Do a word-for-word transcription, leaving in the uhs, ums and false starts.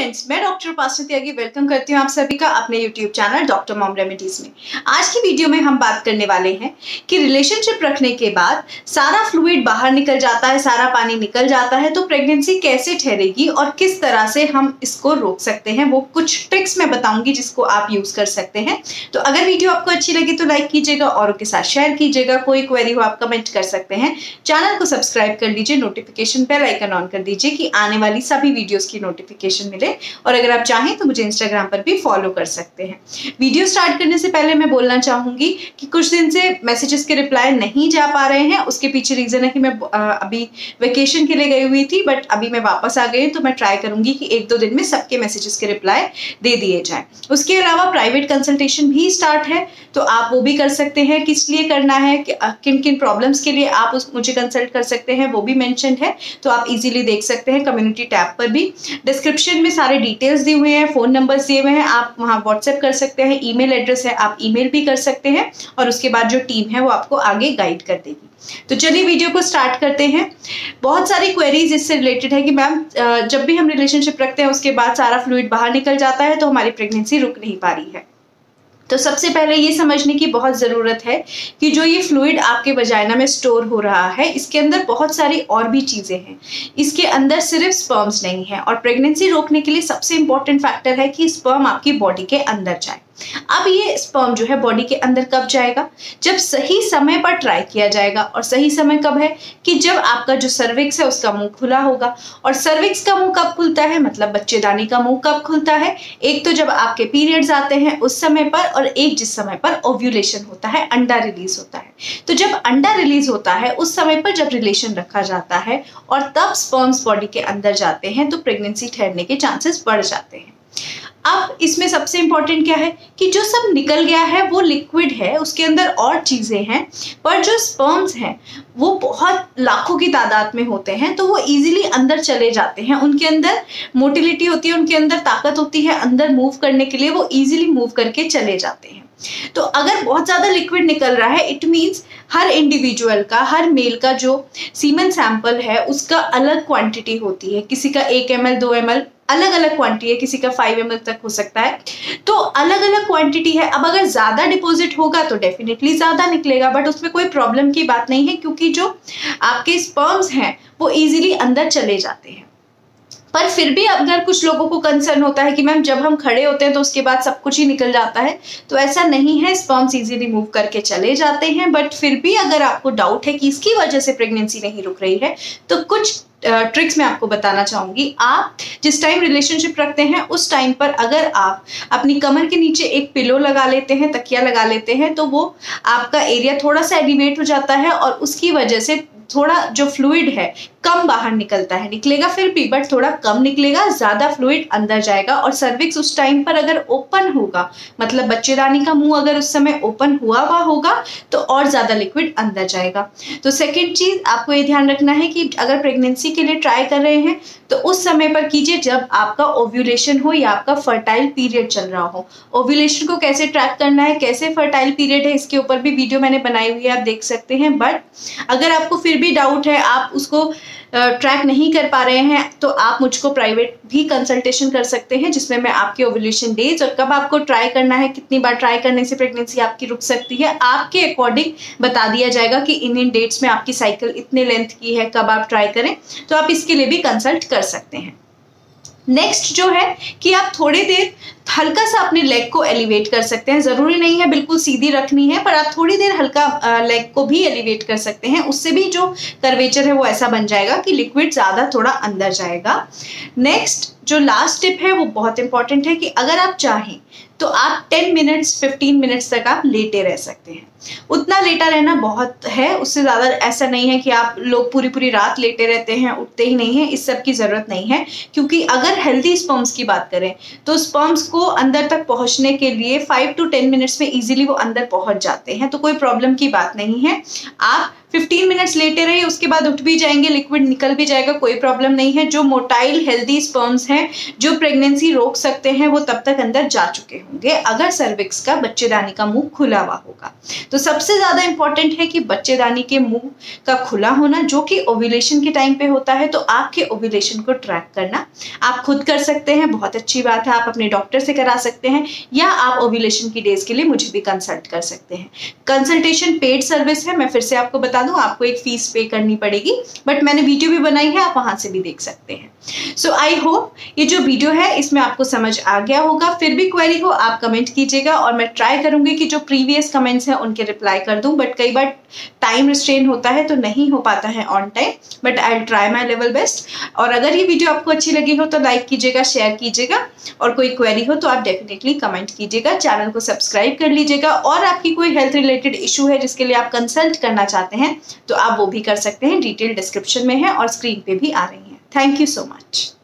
Friends, मैं doctor उपासना त्यागी welcome करती हूँ आप सभी का अपने YouTube channel doctor mom remedies में। आज की वीडियो में हम बात करने वाले हैं कि रिलेशनशिप रखने के बाद सारा फ्लूइड बाहर निकल जाता है, सारा पानी निकल जाता है, तो प्रेगनेंसी कैसे ठहरेगी और किस तरह से हम इसको रोक सकते हैं, वो कुछ ट्रिक्स मैं बताऊंगी जिसको आप यूज कर सकते हैं। तो अगर वीडियो आपको अच्छी लगी तो लाइक कीजिएगा, औरों के साथ शेयर कीजिएगा। कोई क्वेरी हो आप कमेंट कर सकते हैं। चैनल को सब्सक्राइब कर लीजिए, नोटिफिकेशन बेल आइकन ऑन कर दीजिए कि आने वाली सभी वीडियोस की नोटिफिकेशन मिले। और अगर आप चाहें तो मुझे इंस्टाग्राम पर भी फॉलो कर सकते हैं। वीडियो स्टार्ट करने से पहले मैं बोलना चाहूंगी कि कुछ दिन से मैसेजेस के रिप्लाई नहीं जा पा रहे हैं। उसके पीछे रीजन है कि मैं अभी वेकेशन के लिए गई हुई थी, बट अभी मैं वापस आ गई, तो मैं ट्राई करूंगी कि एक दो दिन में सबके मैसेजेस के रिप्लाई दे दिए जाए। उसके अलावा प्राइवेट कंसल्टेशन भी स्टार्ट है, तो आप वो भी कर सकते हैं। किस लिए करना है, किन किन प्रॉब्लम्स के लिए आप उस मुझे कंसल्ट कर सकते हैं, वो भी मेंशन है, तो आप इजीली देख सकते हैं कम्युनिटी टैब पर भी। डिस्क्रिप्शन में सारे डिटेल्स दिए हुए हैं, फोन नंबर्स दिए हुए हैं, आप वहां व्हाट्सएप कर सकते हैं, ईमेल एड्रेस है, आप ईमेल भी कर सकते हैं, और उसके बाद जो टीम है वो आपको आगे गाइड कर देगी। तो चलिए वीडियो को स्टार्ट करते हैं। बहुत सारी क्वेरीज इससे रिलेटेड है कि मैम जब भी हम रिलेशनशिप रखते हैं उसके बाद सारा फ्लूइड बाहर निकल जाता है तो हमारी प्रेगनेंसी रुक नहीं पा रही है। तो सबसे पहले ये समझने की बहुत ज़रूरत है कि जो ये फ्लूइड आपके वजाइना में स्टोर हो रहा है, इसके अंदर बहुत सारी और भी चीज़ें हैं। इसके अंदर सिर्फ स्पर्म्स नहीं है, और प्रेगनेंसी रोकने के लिए सबसे इंपॉर्टेंट फैक्टर है कि स्पर्म आपकी बॉडी के अंदर जाए। अब ये स्पर्म जो है बॉडी के अंदर कब जाएगा? जब सही समय पर ट्राई किया जाएगा। और सही समय कब है? कि जब आपका जो सर्विक्स है उसका मुंह खुला होगा। और सर्विक्स का मुंह कब खुलता है, मतलब बच्चेदानी का मुंह कब खुलता है? एक तो जब आपके पीरियड्स आते हैं उस समय पर, और एक जिस समय पर ओव्यूलेशन होता है, अंडा रिलीज होता है। तो जब अंडा रिलीज होता है उस समय पर जब रिलेशन रखा जाता है और तब स्पर्म्स बॉडी के अंदर जाते हैं, तो प्रेगनेंसी ठहरने के चांसेस बढ़ जाते हैं। अब इसमें सबसे इंपॉर्टेंट क्या है कि जो सब निकल गया है वो लिक्विड है, उसके अंदर और चीजें हैं, पर जो स्पर्म्स हैं वो बहुत लाखों की तादाद में होते हैं, तो वो इजीली अंदर चले जाते हैं। उनके अंदर मोटिलिटी होती है, उनके अंदर ताकत होती है अंदर मूव करने के लिए, वो इजीली मूव करके चले जाते हैं। तो अगर बहुत ज्यादा लिक्विड निकल रहा है, इट मीन्स हर इंडिविजुअल का, हर मेल का जो सीमन सैंपल है उसका अलग क्वांटिटी होती है। किसी का एक एम एल दो एम एल अलग अलग क्वांटिटी है, किसी का फाइव एम एल तक हो सकता है, तो अलग अलग क्वांटिटी है। अब अगर ज्यादा डिपॉजिट होगा तो डेफिनेटली ज्यादा निकलेगा, बट उसमें कोई प्रॉब्लम की बात नहीं है, क्योंकि जो आपके स्पर्म्स हैं वो इजीली अंदर चले जाते हैं। पर फिर भी अगर कुछ लोगों को कंसर्न होता है कि मैम जब हम खड़े होते हैं तो उसके बाद सब कुछ ही निकल जाता है, तो ऐसा नहीं है। स्पर्म्स इजीली मूव करके चले जाते हैं, बट फिर भी अगर आपको डाउट है कि इसकी वजह से प्रेगनेंसी नहीं रुक रही है, तो कुछ ट्रिक्स मैं आपको बताना चाहूंगी। आप जिस टाइम रिलेशनशिप रखते हैं उस टाइम पर अगर आप अपनी कमर के नीचे एक पिलो लगा लेते हैं, तकिया लगा लेते हैं, तो वो आपका एरिया थोड़ा सा एलिवेट हो जाता है, और उसकी वजह से थोड़ा जो फ्लूइड है कम बाहर निकलता है। निकलेगा फिर भी, बट थोड़ा कम निकलेगा, ज्यादा फ्लूइड अंदर जाएगा। और सर्विक्स उस टाइम पर अगर ओपन होगा, मतलब बच्चेदानी का मुंह अगर उस समय ओपन हुआ हुआ होगा, तो और ज्यादा लिक्विड अंदर जाएगा। तो सेकेंड चीज आपको ये ध्यान रखना है कि अगर प्रेगनेंसी के लिए ट्राई कर रहे हैं तो उस समय पर कीजिए जब आपका ओव्यूलेशन हो या आपका फर्टाइल पीरियड चल रहा हो। ओव्यूलेशन को कैसे ट्रैक करना है, कैसे फर्टाइल पीरियड है, इसके ऊपर भी वीडियो मैंने बनाई हुई है, आप देख सकते हैं। बट अगर आपको फिर भी डाउट है, आप उसको ट्रैक नहीं कर पा रहे हैं, तो आप मुझको प्राइवेट भी कंसल्टेशन कर सकते हैं, जिसमें मैं आपके ओव्यूलेशन डेज और कब आपको ट्राई करना है, कितनी बार ट्राई करने से प्रेगनेंसी आपकी रुक सकती है, आपके अकॉर्डिंग बता दिया जाएगा कि इन इन डेट्स में आपकी साइकिल इतने लेंथ की है, कब आप ट्राई करें। तो आप इसके लिए भी कंसल्ट कर सकते हैं। नेक्स्ट जो है कि आप थोड़ी देर हल्का सा अपने लेग को एलिवेट कर सकते हैं। जरूरी नहीं है बिल्कुल सीधी रखनी है, पर आप थोड़ी देर हल्का लेग को भी एलिवेट कर सकते हैं। उससे भी जो कर्वेचर है वो ऐसा बन जाएगा कि लिक्विड ज्यादा थोड़ा अंदर जाएगा। नेक्स्ट जो लास्ट टिप है वो बहुत इंपॉर्टेंट है कि अगर आप चाहें तो आप टेन मिनट्स फिफ्टीन मिनट्स तक आप लेटे रह सकते हैं। उतना लेटा रहना बहुत है, उससे ज़्यादा ऐसा नहीं है कि आप लोग पूरी पूरी रात लेटे रहते हैं, उठते ही नहीं है, इस सब की ज़रूरत नहीं है। क्योंकि अगर हेल्दी स्पर्म्स की बात करें तो स्पर्म्स को अंदर तक पहुंचने के लिए फाइव टू टेन मिनट्स में इजीली वो अंदर पहुंच जाते हैं, तो कोई प्रॉब्लम की बात नहीं है। आप फिफ्टीन मिनट्स लेटे रहे, उसके बाद उठ भी जाएंगे, लिक्विड निकल भी जाएगा, कोई प्रॉब्लम नहीं है। जो मोटाइल हेल्दी स्पर्म्स हैं जो प्रेगनेंसी रोक सकते हैं वो तब तक अंदर जा चुके होंगे अगर सर्विक्स का, बच्चेदानी का मुंह खुला हुआ होगा। तो सबसे ज्यादा इंपॉर्टेंट है कि बच्चेदानी के मुंह का खुला होना, जो कि ओव्यूलेशन के टाइम पे होता है। तो आपके ओव्यूलेशन को ट्रैक करना आप खुद कर सकते हैं, बहुत अच्छी बात है। आप अपने डॉक्टर से करा सकते हैं या आप ओव्यूलेशन की डेज के लिए मुझे भी कंसल्ट कर सकते हैं। कंसल्टेशन पेड सर्विस है, मैं फिर से आपको बता दूं, आपको एक फीस पे करनी पड़ेगी, बट मैंने वीडियो भी बनाई है, आप वहां से भी देख सकते हैं। सो आई होप ये जो वीडियो है इसमें आपको समझ आ गया होगा। फिर भी क्वेरी हो आप कमेंट कीजिएगा और मैं ट्राई करूंगी कि जो प्रीवियस कमेंट्स हैं उनके रिप्लाई कर दूं, बट कई बार टाइम रिस्ट्रेन होता है तो नहीं हो पाता है on time, but I will try my level best. और अगर ये वीडियो आपको अच्छी लगी हो तो लाइक कीजिएगा, शेयर कीजिएगा, और कोई क्वेरी हो तो आप डेफिनेटली कमेंट कीजिएगा। चैनल को सब्सक्राइब कर लीजिएगा, और आपकी कोई हेल्थ रिलेटेड इशू है जिसके लिए आप कंसल्ट करना चाहते हैं तो आप वो भी कर सकते हैं। डिटेल डिस्क्रिप्शन में है और स्क्रीन पे भी आ रही है। Thank you so much.